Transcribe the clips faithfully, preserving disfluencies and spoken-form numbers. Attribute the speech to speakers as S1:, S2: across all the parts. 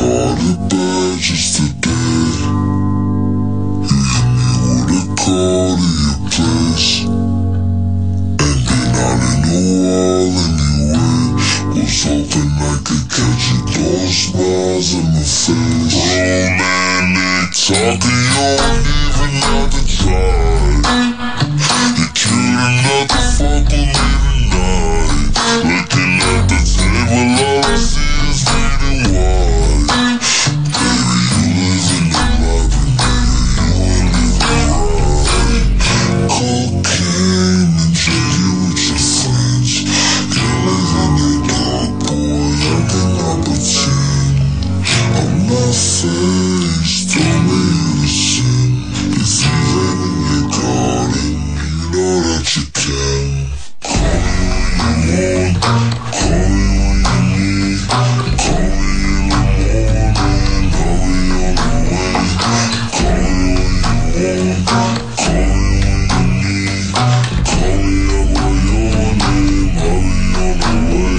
S1: called it bad just today. You hit me with a call to your place. Ain't been out in a while anyway. Was hoping I could catch you throwing smiles in my face. Romantic talking, you don't even have to try. You're cute enough to fuck with me tonight. Looking at the table, all I see is red and white. Baby, you live in the life, and nigga, you ain't living right. Cocaine and drinking with your friends. You live in the dark, boy, I cannot pretend. I'm not faced, don't make it a sin. If you live in your garden, you know that you can. Call me when you want, call me when you need. Call me in the morning, I'll be on the way. Call me when you want, call me when you need. Call me out by your name, I'll be on the way.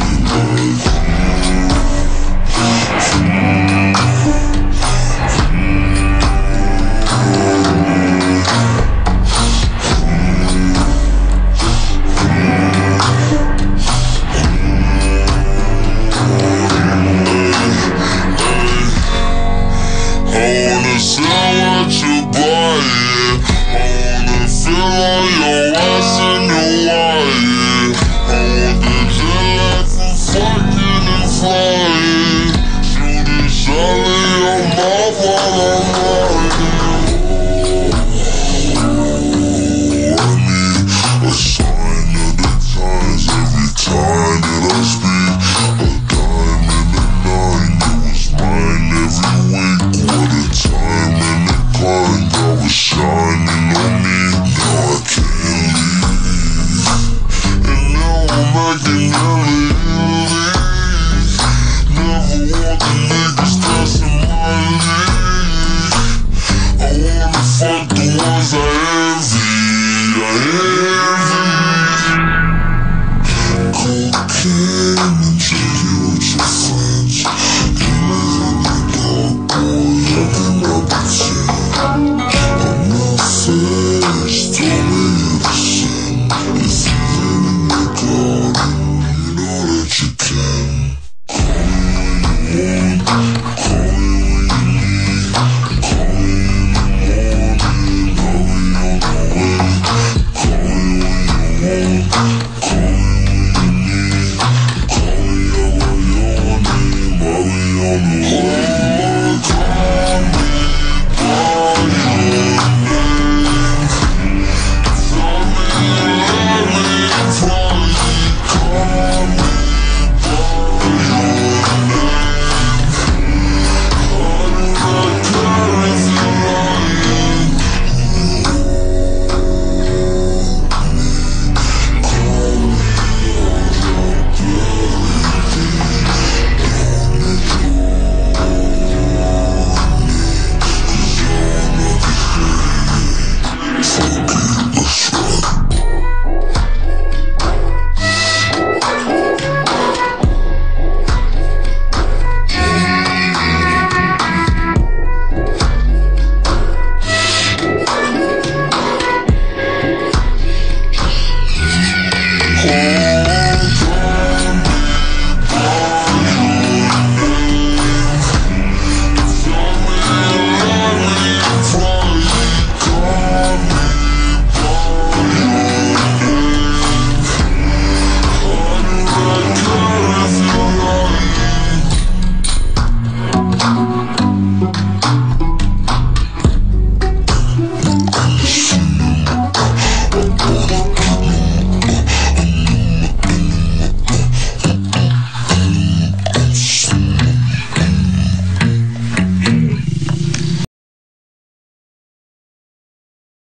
S1: Call me out by your name, I'll be on the way.